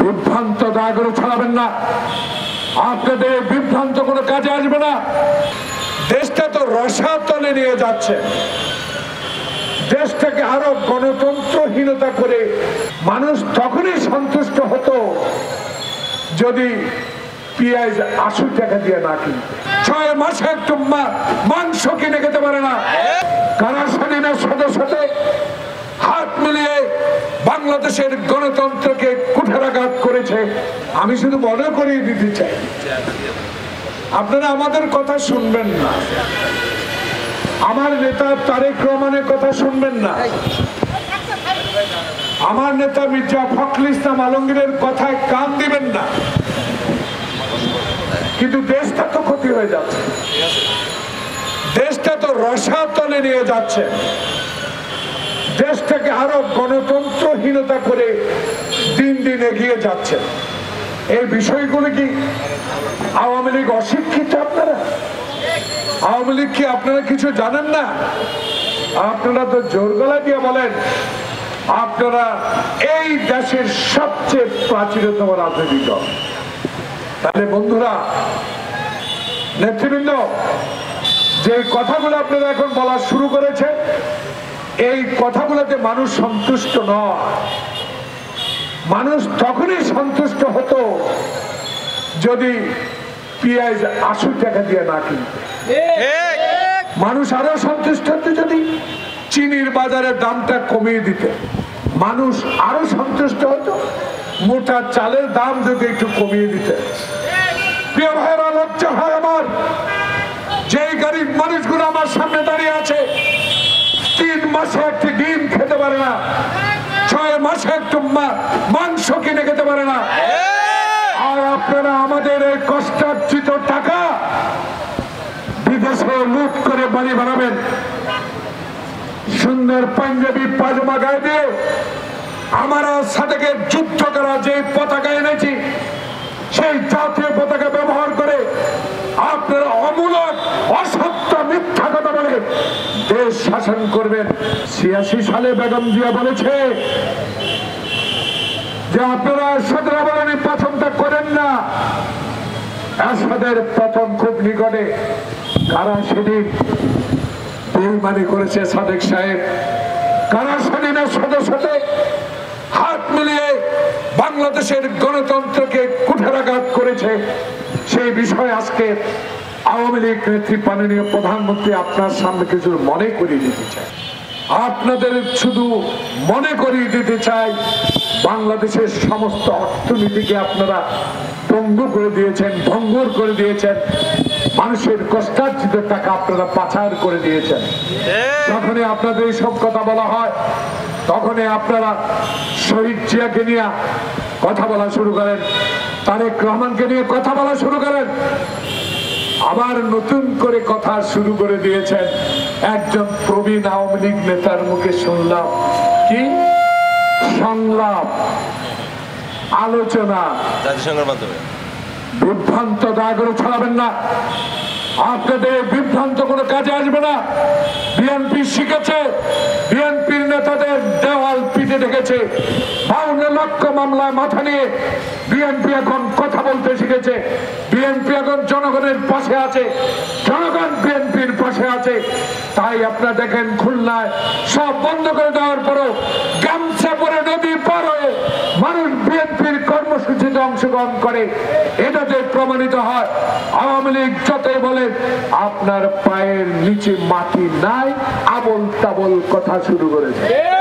বিভ্রান্ত দয়া করে ছড়াবেন না। আপনাদের বিভ্রান্ত কোনো কাজে আসবে না। দেশটা তো রসাতলে নিয়ে যাচ্ছে, দেশটাকে আরো গণতন্ত্রহীনতা করে মানুষ তখনই সন্তুষ্ট হতো যদি পেঁয়াজ ৮০ টাকা দিয়ে না কিনতে। ৬ মাসে একটু মাংস কিনে খেতে পারে না। কারা স্বাধীনের সদস্যতে হাত মিলিয়ে বাংলাদেশের গণতন্ত্রকে কুঠারাঘাত করেছে। আমি শুধু মনে করিয়ে দিতে চাই, আপনারা আমাদের কথা শুনবেন না, আমার নেতা তারেক রহমানের কথা শুনবেন না, আমার নেতা মির্জা ফখরুল ইসলাম আলমগীরের কথায় কান দিবেন না। কিন্তু দেশটা তো ক্ষতি হয়ে যাচ্ছে, দেশটা তো রসাতলে নিয়ে যাচ্ছে, দেশটাকে আরো গণতন্ত্রহীনতা করে দিন দিন এগিয়ে যাচ্ছে। এই বিষয়গুলো কি আওয়ামী লীগ অশিক্ষিত? আপনারা আওয়ামী লীগ কি আপনারা কিছু জানেন না? আপনারা তো জোর গলা দিয়ে বলেন আপনারা এই দেশের সবচেয়ে প্রাচীনতম রাজনৈতিক দল। তাহলে বন্ধুরা, নেতৃবৃন্দ, যে কথাগুলো আপনারা এখন বলা শুরু করেছেন, এই কথাগুলোতে মানুষ সন্তুষ্ট নয়। মানুষ তখনই সন্তুষ্ট হতো যদি পেঁয়াজ ৮০ টাকা দিয়ে না কিনতে। মানুষ আরো সন্তুষ্ট হতো যদি চিনির বাজারের দামটা কমিয়ে দিতে। মানুষ আরো সন্তুষ্ট হতো মোটা চালের দাম যদি একটু কমিয়ে দিতে। প্রিয় ভাইরা, লজ্জা হয় আমার, যেই গরিব মানুষগুলো আমার সামনে দাঁড়িয়ে আছে, ৩ মাসে একটি ডিম খেতে পারে না, ৬ মাসে একটু মাংস কিনে খেতে পারে না। আর আপনারা আমাদের এই কষ্টার্জিত টাকা বিদেশে লুট করে বাড়ি বানাবেন। সুন্দর পাঞ্জাবি পাজামা গায়ে দিয়ে আমরা সাদেকের যুদ্ধ করা যে পতাকা এনেছি, সেই জাতীয় পতাকা ব্যবহার করে আপনারা অমূলক অসত্য মিথ্যা কথা বলে দেশ শাসন করবেন। ৮৬ সালে বেগম জিয়া বলেছে যে আপনারা এরশাদের আবরণী পছন্দটা করেন না। এরশাদের পতন খুব নিকটে। কারা সেদিন বেইমানি করেছে সাদেক সাহেব? কারা স্বাধীনের সদস্যতে হাত মিলিয়ে বাংলাদেশের গণতন্ত্রকে কুঠারাঘাত করেছে? সেই বিষয়ে আজকে আওয়ামী লীগ নেত্রী মাননীয় প্রধানমন্ত্রী আপনার সামনে কিছু মনে করিয়ে দিতে চাই। আপনাদের শুধু মনে করিয়ে দিতে চাই, বাংলাদেশের সমস্ত অর্থনীতিকে আপনারা পঙ্গু করে দিয়েছেন, ভঙ্গুর করে দিয়েছেন, মানুষের কষ্টার্জিত টাকা আপনারা পাচার করে দিয়েছেন। যখনই আপনাদের এইসব কথা বলা হয়, তখনই আপনারা শহীদ জিয়াকে নিয়ে কথা বলা শুরু করেন, তারেক রহমানকে নিয়ে কথা বলা শুরু করেন। আবার নতুন করে কথা শুরু করে দিয়েছেন একজন প্রবীণ আওয়ামী লীগ নেতার মুখে শুনলাম, কি সংলাপ, আলোচনা, জাতিসংঘের মাধ্যমে। বিভ্রান্ত দয়া করে ছড়াবেন না। আপনাদের বিভ্রান্ত কোনো কাজে আসবে না। বিএনপি শিখেছে, বিএনপির নেতাদের দেওয়াল পিটে রেখেছে। 52 লক্ষ মামলায় মাথা নিয়ে বিএনপি এখন কথা বলতে শিখেছে। বিএনপি এখন জনগণের পাশে আছে, জনগণ বিএনপির পাশে আছে। তাই আপনারা দেখেন খুলনায় সব বন্ধ করে দেওয়ার পরও গামছা পরে নদী পার হয়ে মানুষ বিএনপির কর্মসূচিতে অংশগ্রহণ করে। এটাতে প্রমাণিত হয় আওয়ামী লীগ যতই বলে আপনার পায়ের নিচে মাটি নাই, আবল তাবল কথা শুরু করেছে।